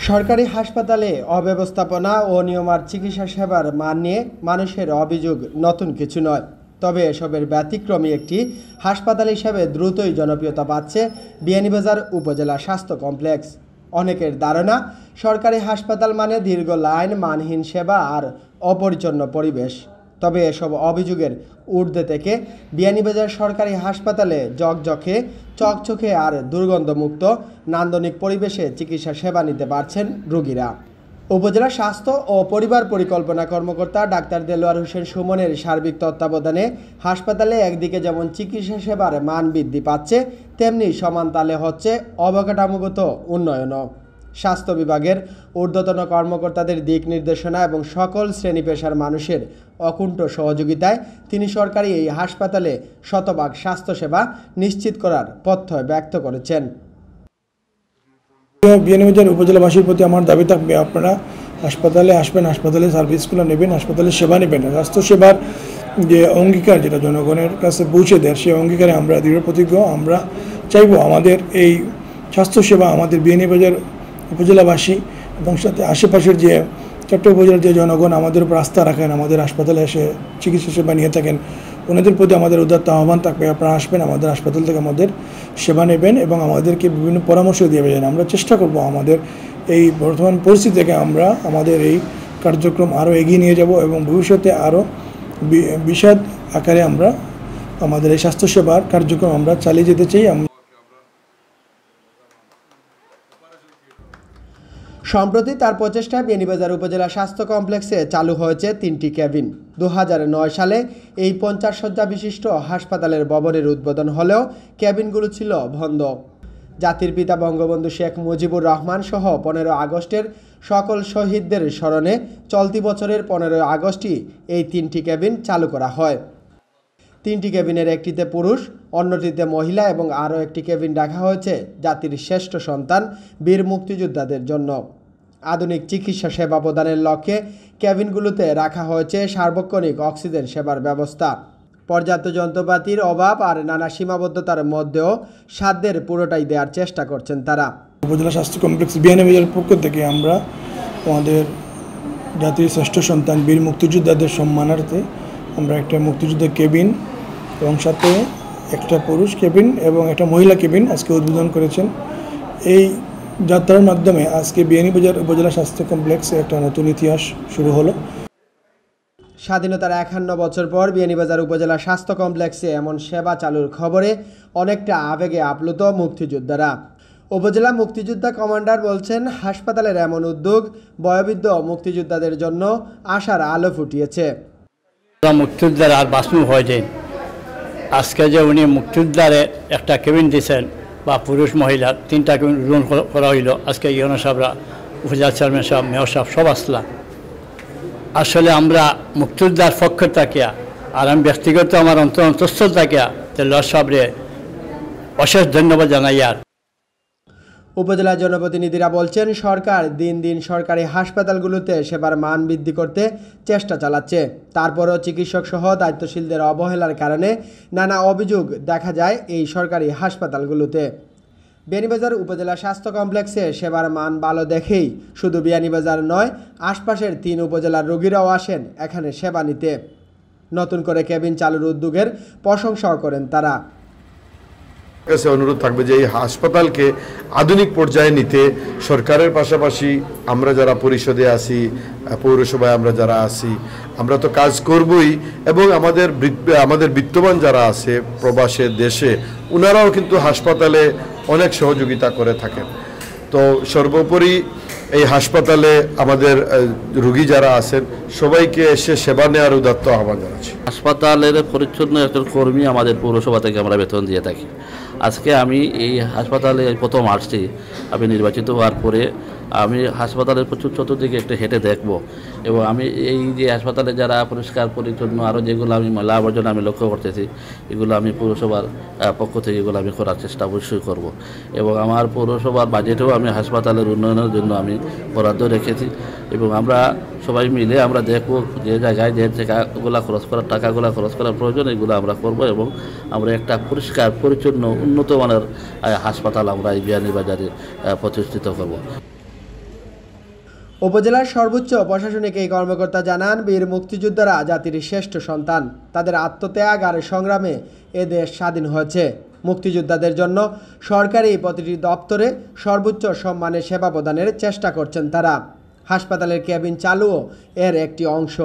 সরকারি হাসপাতালে অব্যবস্থাপনা ও নিয়মার চিকিৎসা সেবার মান নিয়ে মানুষের অভিযোগ নতুন কিছু নয়। তবে এসবের ব্যতিক্রমী একটি হাসপাতাল হিসেবে দ্রুতই জনপ্রিয়তা পাচ্ছে বিয়ানীবাজার উপজেলা স্বাস্থ্য কমপ্লেক্স। অনেকের ধারণা সরকারি হাসপাতাল মানে দীর্ঘ লাইন, মানহীন সেবা আর অপরিচ্ছন্ন পরিবেশ। তবে এসব অভিযোগের ঊর্ধ্বে থেকে বিয়ানীবাজার সরকারি হাসপাতালে ঝকঝকে, চকচকে আর দুর্গন্ধমুক্ত নান্দনিক পরিবেশে চিকিৎসা সেবা নিতে পারছেন রোগীরা। উপজেলা স্বাস্থ্য ও পরিবার পরিকল্পনা কর্মকর্তা ডাক্তার দেলোয়ার হোসেন সুমনের সার্বিক তত্ত্বাবধানে হাসপাতালে একদিকে যেমন চিকিৎসা সেবার মান বৃদ্ধি পাচ্ছে, তেমনি সমান তালে হচ্ছে অবকাঠামোগত উন্নয়নও। স্বাস্থ্য বিভাগের ঊর্ধ্বতন কর্মকর্তাদের দিক নির্দেশনা এবং সকল শ্রেণী পেশার মানুষের অকুণ্ঠ সহযোগিতায় তিনি সরকারি এই হাসপাতালে শতভাগ স্বাস্থ্যসেবা নিশ্চিত করার প্রত্যয় ব্যক্ত করেছেন। বিয়ানীবাজার উপজেলাবাসীর প্রতি আমার দাবি থাকবে, আপনারা হাসপাতালে আসবেন, হাসপাতালে সার্ভিসগুলো নেবেন, হাসপাতালে সেবা নেবেন। স্বাস্থ্যসেবার যে অঙ্গীকার, যেটা জনগণের কাছে পৌঁছে দেয়, সেই অঙ্গীকারে আমরা দৃঢ় প্রতিজ্ঞ। আমরা চাইব আমাদের এই স্বাস্থ্যসেবা আমাদের বিয়ানীবাজার উপজেলাবাসী এবং সাথে আশেপাশের যে 4টা উপজেলার যে জনগণ আমাদের উপর আস্থা রাখেন, আমাদের হাসপাতালে এসে চিকিৎসা সেবা নিয়ে থাকেন, ওনাদের প্রতি আমাদের উদাত্ত আহ্বান থাকবে, আপনারা আসবেন, আমাদের হাসপাতাল থেকে আমাদের সেবা নেবেন এবং আমাদেরকে বিভিন্ন পরামর্শ দিয়ে যাবেন। আমরা চেষ্টা করব আমাদের এই বর্তমান পরিস্থিতি থেকে আমরা আমাদের এই কার্যক্রম আরও এগিয়ে নিয়ে যাব এবং ভবিষ্যতে আরও বিশদ আকারে আমরা আমাদের এই স্বাস্থ্যসেবার কার্যক্রম আমরা চালিয়ে যেতে চাই। সম্প্রতি তার প্রচেষ্টায় বিয়ানীবাজার উপজেলা স্বাস্থ্য কমপ্লেক্সে চালু হয়েছে 3টি কেবিন। 2009 সালে এই 50 শয্যা বিশিষ্ট হাসপাতালের ভবনের উদ্বোধন হলেও কেবিনগুলো ছিল বন্ধ। জাতির পিতা বঙ্গবন্ধু শেখ মুজিবুর রহমান সহ 15 আগস্টের সকল শহীদদের স্মরণে চলতি বছরের 15 আগস্টই এই 3টি কেবিন চালু করা হয়। 3টি কেবিনের একটিতে পুরুষ, অন্যটিতে মহিলা এবং আরও একটি কেবিন রাখা হয়েছে জাতির শ্রেষ্ঠ সন্তান বীর মুক্তিযোদ্ধাদের জন্য। আধুনিক চিকিৎসা সেবা প্রদানের লক্ষ্যে কেবিনগুলোতে রাখা হয়েছে সার্বক্ষণিক অক্সিজেন সেবার ব্যবস্থা। পর্যাপ্ত যন্ত্রপাতির অভাব আর নানা সীমাবদ্ধতার মধ্যেও সাধ্যের পুরোটাই দেওয়ার চেষ্টা করছেন তারা। উপজেলা স্বাস্থ্য কমপ্লেক্স বিয়ানীবাজারের পক্ষ থেকে আমরা আমাদের জাতির শ্রেষ্ঠ সন্তান বীর মুক্তিযোদ্ধাদের সম্মানার্থে আমরা একটা মুক্তিযুদ্ধের কেবিন এবং সাথে একটা পুরুষ কেবিন এবং একটা মহিলা কেবিন আজকে উদ্বোধন করেছেন। এই যাত্রার মাধ্যমে আজকে বিয়ানীবাজার উপজেলা স্বাস্থ্য কমপ্লেক্সে একটা নতুন ইতিহাস শুরু হলো। স্বাধীনতার 51 বছর পর বিয়ানীবাজার উপজেলা স্বাস্থ্য কমপ্লেক্সে এমন সেবা চালুর খবরে অনেকটা আবেগে আপ্লুত মুক্তিযোদ্ধারা। উপজেলা মুক্তিযোদ্ধা কমান্ডার বলছেন, হাসপাতালের এমন উদ্যোগ বয়োবৃদ্ধ মুক্তিযোদ্ধাদের জন্য আশার আলো ফুটিয়েছে। মুক্তিযোদ্ধার আর বাঁচানো হয়ে যায়। আজকে যে উনি মুক্তিযোদ্ধারে একটা কেবিন দিয়েছেন বা পুরুষ মহিলা 3টা কেবিন উদ্বোধন করা হইল। আজকে ইউনো সাহেবরা, উপজেলা চেয়ারম্যান সাহেব, মেয়র সাহেব সব আসলা। আসলে আমরা মুক্তিযোদ্ধার পক্ষ থাকিয়া আর আমি ব্যক্তিগত আমার অন্তঃস্থল থাকিয়া লর্ড সাহেবরে অশেষ ধন্যবাদ জানাই। আর উপজেলা জনপ্রতিনিধিরা বলছেন, সরকার দিন দিন সরকারি হাসপাতালগুলোতে সেবার মান বৃদ্ধি করতে চেষ্টা চালাচ্ছে। তারপরও চিকিৎসক সহ দায়িত্বশীলদের অবহেলার কারণে নানা অভিযোগ দেখা যায় এই সরকারি হাসপাতালগুলোতে। বিয়ানীবাজার উপজেলা স্বাস্থ্য কমপ্লেক্সে সেবার মান ভালো দেখেই শুধু বিয়ানীবাজার নয়, আশপাশের 3 উপজেলার রোগীরাও আসেন এখানে সেবা নিতে। নতুন করে কেবিন চালুর উদ্যোগের প্রশংসাও করেন তারা। কাছে অনুরোধ থাকবে যে এই হাসপাতালকে আধুনিক পর্যায়ে নিতে সরকারের পাশাপাশি আমরা যারা পরিষদে আছি, পৌরসভায় আমরা যারা আছি, আমরা তো কাজ করবই এবং আমাদের বিত্তবান যারা আছে প্রবাসে দেশে, ওনারাও কিন্তু হাসপাতালে অনেক সহযোগিতা করে থাকেন। তো সর্বোপরি এই হাসপাতালে আমাদের রোগী যারা আছেন সবাইকে এসে সেবা নেওয়ার উদাত্ত আহ্বান জানাচ্ছি। হাসপাতালের পরিচ্ছন্ন একজন কর্মী আমাদের পৌরসভা থেকে আমরা বেতন দিয়ে থাকি। আজকে আমি এই হাসপাতালে প্রথম আসছি। আমি নির্বাচিত হওয়ার পরে আমি হাসপাতালের প্রচুর চতুর্দিকে একটু হেঁটে দেখব এবং আমি এই যে হাসপাতালে যারা পরিষ্কার পরিচ্ছন্ন আরও যেগুলো আমি ময়লা আবর্জনা আমি লক্ষ্য করতেছি, এগুলো আমি পৌরসভার পক্ষ থেকে এগুলো আমি করার চেষ্টা অবশ্যই করব এবং আমার পৌরসভার বাজেটেও আমি হাসপাতালের উন্নয়নের জন্য আমি বরাদ্দ রেখেছি এবং আমরা সবাই মিলে আমরা দেখব যে জায়গায় যে টাকাগুলো খরচ করার প্রয়োজন এগুলো আমরা করব এবং আমরা একটা পরিষ্কার পরিচ্ছন্ন উন্নত মানের হাসপাতাল আমরা এই বিয়ানীবাজারে প্রতিষ্ঠিত করব। উপজেলার সর্বোচ্চ প্রশাসনিক এই কর্মকর্তা জানান, বীর মুক্তিযোদ্ধারা জাতির শ্রেষ্ঠ সন্তান। তাদের আত্মত্যাগ আর সংগ্রামে এ দেশ স্বাধীন হয়েছে। মুক্তিযোদ্ধাদের জন্য সরকারি প্রতিটি দপ্তরে সর্বোচ্চ সম্মানের সেবা প্রদানের চেষ্টা করছেন তারা। হাসপাতালের কেবিন চালুও এর একটি অংশ।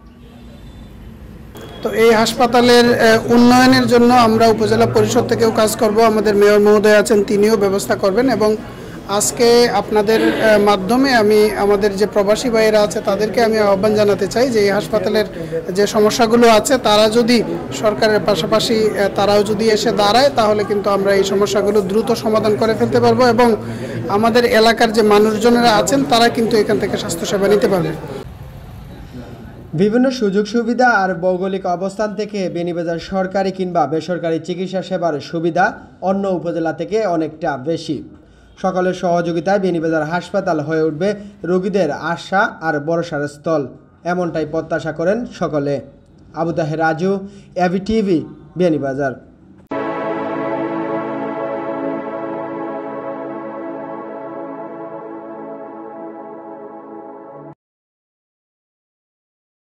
তো এই হাসপাতালের উন্নয়নের জন্য আমরা উপজেলা পরিষদ থেকেও কাজ করব। আমাদের মেয়র মহোদয় আছেন, তিনিও ব্যবস্থা করবেন। এবং আজকে আপনাদের মাধ্যমে আমি আমাদের যে প্রবাসী ভাইয়েরা আছে তাদেরকে আমি আহ্বান জানাতে চাই যে এই হাসপাতালের যে সমস্যাগুলো আছে তারা যদি সরকারের পাশাপাশি তারাও যদি এসে দাঁড়ায় তাহলে কিন্তু আমরা এই সমস্যাগুলো দ্রুত সমাধান করে ফেলতে পারবো এবং আমাদের এলাকার যে মানুষজনেরা আছেন তারা কিন্তু এখান থেকে স্বাস্থ্যসেবা নিতে পারবে। বিভিন্ন সুযোগ সুবিধা আর ভৌগোলিক অবস্থান থেকে বেনিবাজার সরকারি কিংবা বেসরকারি চিকিৎসা সেবার সুবিধা অন্য উপজেলা থেকে অনেকটা বেশি। সকলের সহযোগিতায় বেনিবাজার হাসপাতাল হয়ে উঠবে রোগীদের আশা আর ভরসার স্থল, এমনটাই প্রত্যাশা করেন সকলে। Abu Taher Raju, AV TV, Beanibazar.